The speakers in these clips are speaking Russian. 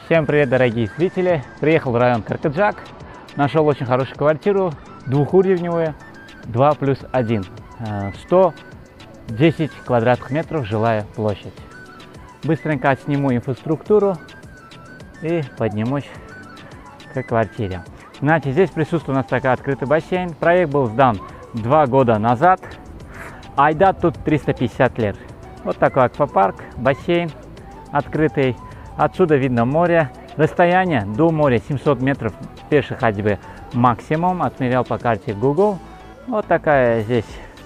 Всем привет, дорогие зрители! Приехал в район Каркаджак, нашел очень хорошую квартиру, двухуровневую, 2+1, 110 квадратных метров жилая площадь. Быстренько отсниму инфраструктуру и поднимусь к квартире. Значит, здесь присутствует у нас такой открытый бассейн. Проект был сдан 2 года назад, айда тут 350 лет. Вот такой аквапарк, бассейн открытый. Отсюда видно море. Расстояние до моря 700 метров пешей ходьбы максимум. Отмерял по карте Google. Вот такая здесь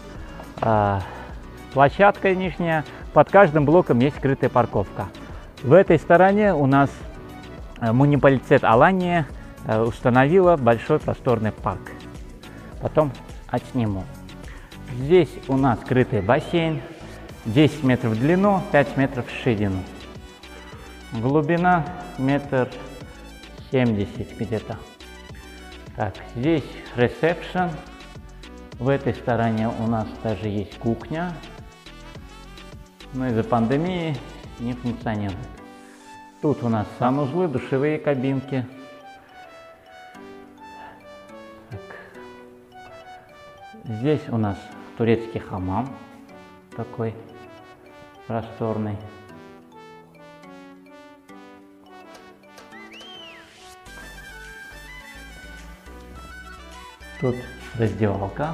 площадка нижняя. Под каждым блоком есть скрытая парковка. В этой стороне у нас муниципалитет Алания установила большой просторный парк. Потом отсниму. Здесь у нас скрытый бассейн. 10 метров в длину, 5 метров в ширину. Глубина 1,70 м где-то. Так, здесь ресепшн. В этой стороне у нас даже есть кухня. Но из-за пандемии не функционирует. Тут у нас санузлы, душевые кабинки. Так. Здесь у нас турецкий хамам. Такой просторный. Тут раздевалка.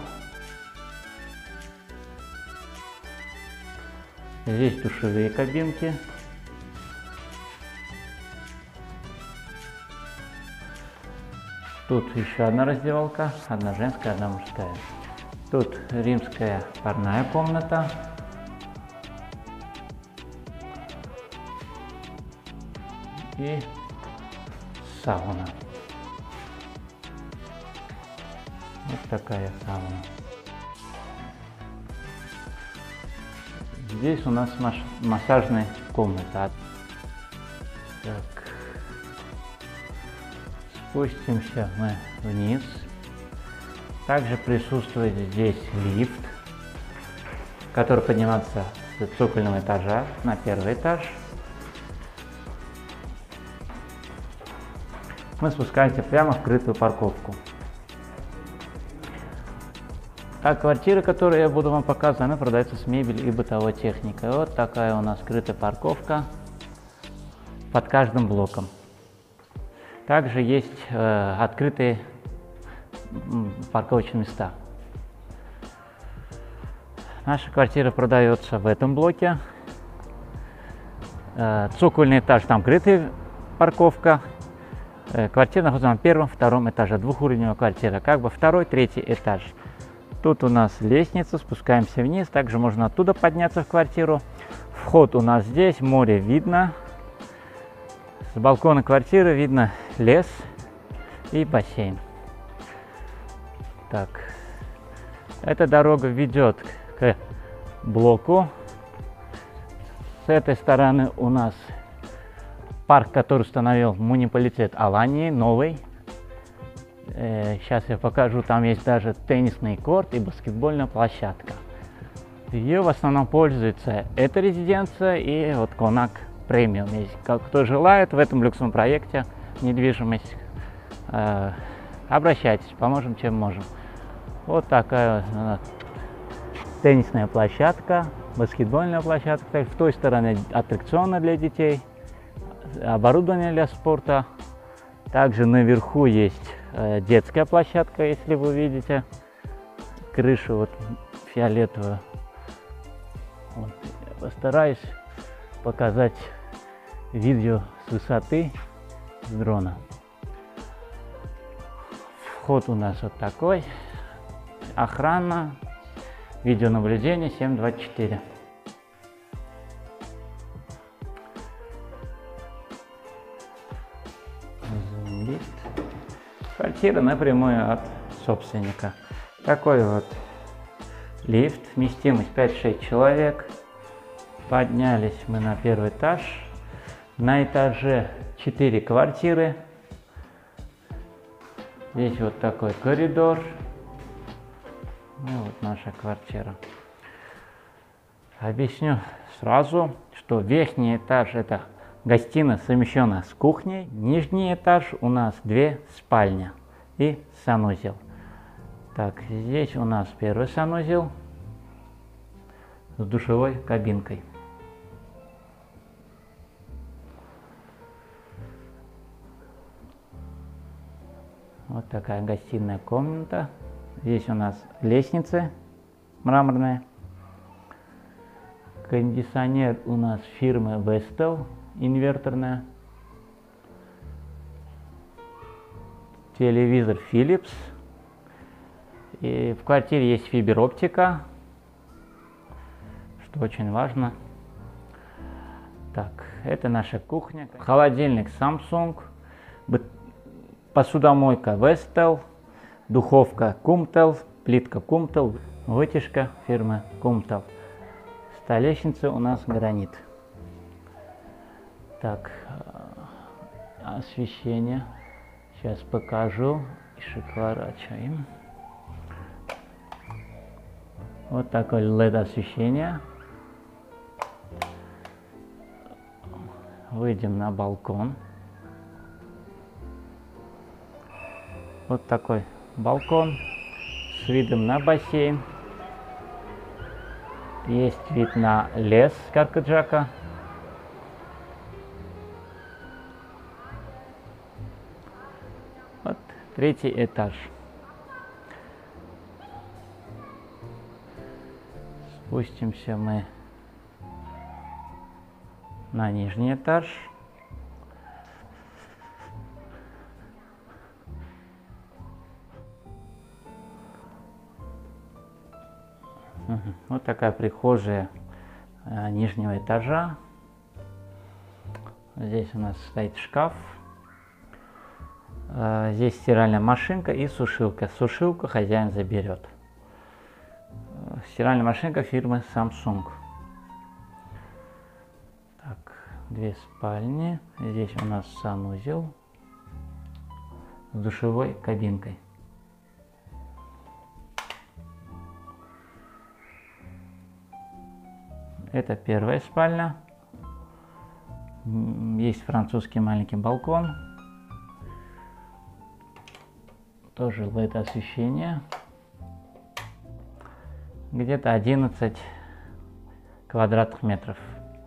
Здесь душевые кабинки. Тут еще одна раздевалка, одна женская, одна мужская. Тут римская парная комната. И сауна. Вот такая сауна. Здесь у нас массажная комната. Так. Спустимся мы вниз. Также присутствует здесь лифт, который поднимается с цокольного этажа на первый этаж. Мы спускаемся прямо в крытую парковку. А квартира, которую я буду вам показывать, она продается с мебелью и бытовой техникой. Вот такая у нас скрытая парковка под каждым блоком. Также есть открытые парковочные места. Наша квартира продается в этом блоке. Цокольный этаж, там крытая парковка. Квартира находится на первом, втором этаже. Двухуровневая квартира, как бы второй, третий этаж. Тут у нас лестница, спускаемся вниз. Также можно оттуда подняться в квартиру. Вход у нас здесь, море видно. С балкона квартиры видно лес и бассейн. Так, эта дорога ведет к блоку. С этой стороны у нас парк, который установил муниципалитет Алании, новый. Сейчас я покажу, там есть даже теннисный корт и баскетбольная площадка. Ее в основном пользуется эта резиденция и вот Конак Премиум. Если кто желает в этом люксовом проекте недвижимость, обращайтесь, поможем чем можем. Вот такая теннисная площадка, баскетбольная площадка. В той стороне аттракционы для детей, оборудование для спорта. Также наверху есть детская площадка, если вы видите крышу вот фиолетовую. Вот. Постараюсь показать видео с высоты с дрона. Вход у нас вот такой. Охрана, видеонаблюдение 7/24. Квартира напрямую от собственника. Такой вот лифт, вместимость 5-6 человек. Поднялись мы на первый этаж. На этаже 4 квартиры. Здесь вот такой коридор. И вот наша квартира. Объясню сразу, что верхний этаж — это Гостиная совмещена с кухней. Нижний этаж у нас 2 спальни и санузел. Так, здесь у нас первый санузел с душевой кабинкой. Вот такая гостиная комната. Здесь у нас лестница мраморная. Кондиционер у нас фирмы Vestel, инверторная. Телевизор Philips. И в квартире есть фибероптика, что очень важно. Так, это наша кухня. Холодильник Samsung, посудомойка Vestel, духовка Cumtel, плитка Cumtel, вытяжка фирмы Cumtel. Столешница у нас гранит. Так, освещение. Сейчас покажу. И шикворачиваем. Вот такое LED освещение. Выйдем на балкон. Вот такой балкон с видом на бассейн. Есть вид на лес Каркаджака. Вот 3-й этаж. Спустимся мы на нижний этаж. Вот такая прихожая нижнего этажа. Здесь у нас стоит шкаф. Здесь стиральная машинка и сушилка. Сушилку хозяин заберет. Стиральная машинка фирмы Samsung. Так, 2 спальни. Здесь у нас санузел с душевой кабинкой. Это первая спальня. Есть французский маленький балкон. Тоже LED освещение. Где-то 11 квадратных метров.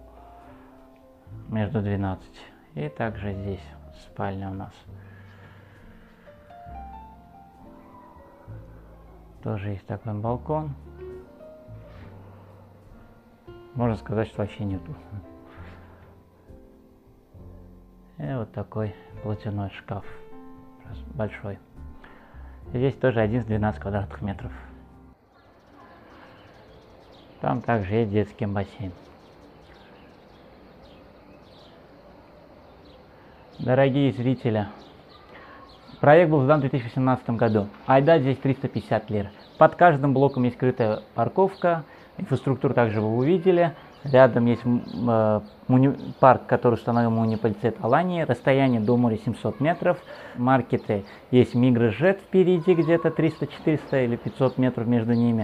Между 12. И также здесь спальня у нас. Тоже есть такой балкон. Можно сказать, что вообще нету. И вот такой платяной шкаф. Большой. Здесь тоже 11-12 квадратных метров. Там также есть детский бассейн. Дорогие зрители, проект был сдан в 2018 году. Айда здесь 350 лир. Под каждым блоком есть скрытая парковка. Инфраструктуру также вы увидели. Рядом есть парк, который установил муниципалитет Алании. Расстояние до моря 700 метров. Маркеты есть Мигрожет впереди, где-то 300-400 или 500 метров между ними.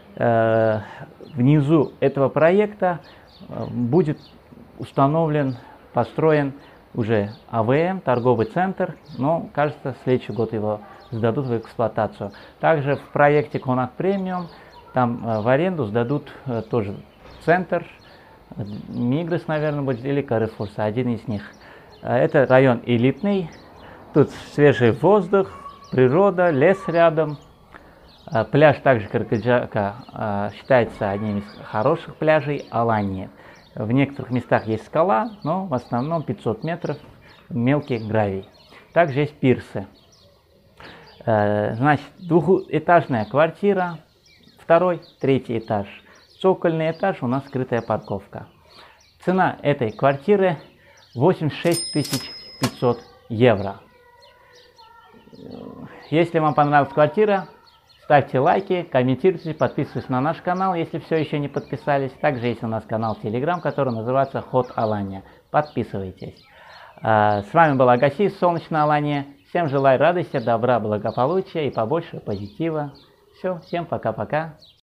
Внизу этого проекта будет установлен, построен уже АВМ, торговый центр. Но, кажется, в следующий год его сдадут в эксплуатацию. Также в проекте Конак Премиум там в аренду сдадут тоже центр, Мигрос, наверное, будет, или Каррефурс, один из них. Это район элитный, тут свежий воздух, природа, лес рядом. Пляж также Каркаджака считается одним из хороших пляжей Алании. В некоторых местах есть скала, но в основном 500 метров мелкий гравий. Также есть пирсы. Значит, двухэтажная квартира. 2-й, 3-й этаж. Цокольный этаж, у нас скрытая парковка. Цена этой квартиры 86 500 евро. Если вам понравилась квартира, ставьте лайки, комментируйте, подписывайтесь на наш канал, если все еще не подписались. Также есть у нас канал Telegram, который называется Hot Alanya. Подписывайтесь. С вами был Агаси, Солнечная Алания. Всем желаю радости, добра, благополучия и побольше позитива. Все, всем пока-пока.